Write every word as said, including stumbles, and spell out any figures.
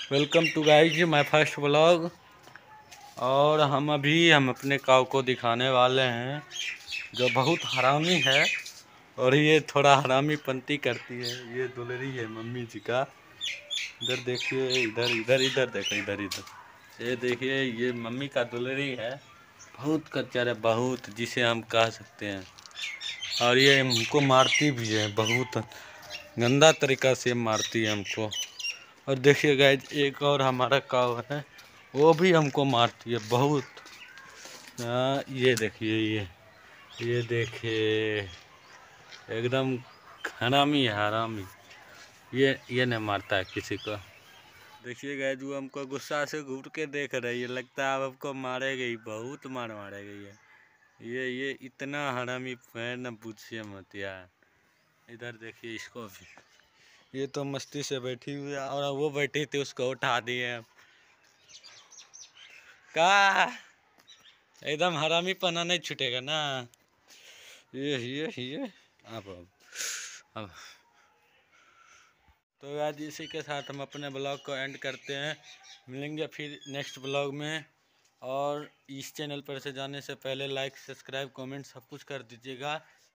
Welcome to guys my first vlog. और हम अभी हम अपने काऊ को दिखाने वाले हैं जो बहुत हरामी है और ये थोड़ा हरामी पंती करती है। ये दुलरी है मम्मी जी का। इधर देखिए, इधर इधर इधर देखो, इधर इधर ये देखिए, ये मम्मी का दुलरी है। बहुत कच्चर है, बहुत, जिसे हम कह सकते हैं। और ये हमको मारती भी है, बहुत गंदा तरीका से मारती है हमको। और देखिए गाइज, एक और हमारा काऊ है, वो भी हमको मारती है बहुत। आ, ये देखिए, ये ये देखिए, एकदम हरामी है, हरामी। ये ये नहीं मारता है किसी को। देखिए गाइज, वो हमको गुस्सा से घूर के देख रही है, लगता है अब हमको मारेगी, बहुत मार मारेगी ये ये ये इतना हरामी है न, पूछिए मत यार। इधर देखिए इसको भी, ये तो मस्ती से बैठी हुई है और वो बैठी थी, उसको उठा दिए। का एकदम हरामी पना नहीं छूटेगा ना। ये ये ये अब अब अब तो आज इसी के साथ हम अपने ब्लॉग को एंड करते हैं। मिलेंगे फिर नेक्स्ट ब्लॉग में। और इस चैनल पर से जाने से पहले लाइक, सब्सक्राइब, कमेंट सब कुछ कर दीजिएगा।